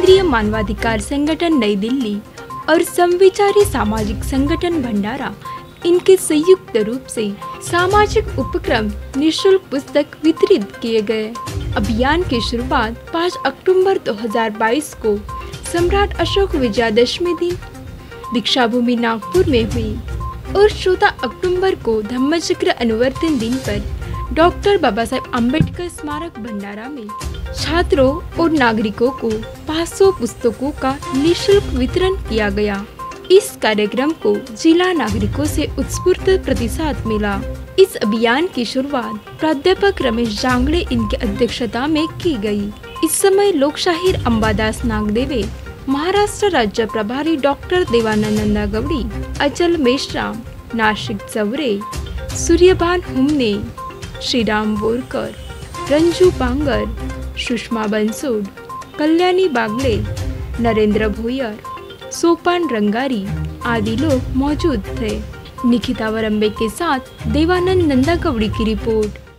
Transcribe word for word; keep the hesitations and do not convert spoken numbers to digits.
केंद्रीय मानवाधिकार संगठन नई दिल्ली और समविचारी सामाजिक संगठन भंडारा इनके संयुक्त रूप से सामाजिक उपक्रम निःशुल्क पुस्तक वितरित किए गए। अभियान की शुरुआत पाँच अक्टूबर दो हज़ार बाईस को सम्राट अशोक विजयादशमी दिन दीक्षाभूमि नागपुर में हुई और चौदह अक्टूबर को धम्मचक्र अनुवर्तन दिन पर डॉक्टर बाबा साहेब अम्बेडकर स्मारक भंडारा में छात्रों और नागरिकों को पाँच सौ पुस्तकों का निःशुल्क वितरण किया गया। इस कार्यक्रम को जिला नागरिकों से उत्स्फूर्त प्रतिसाद मिला। इस अभियान की शुरुआत प्राध्यापक रमेश जांगड़े इनके अध्यक्षता में की गई। इस समय लोकशाहीर अंबादास नागदेवे, महाराष्ट्र राज्य प्रभारी डॉक्टर देवानंद नंदागवडी, अचल मेश्राम, नाशिक चवरे, सूर्यभान हुमने, श्रीराम बोरकर, रंजू बांगर, सुषमा बनसोड, कल्याणी बागले, नरेंद्र भोयर, सोपान रंगारी आदि लोग मौजूद थे। निकिता वरंबे के साथ देवानंद नंदागवडी की रिपोर्ट।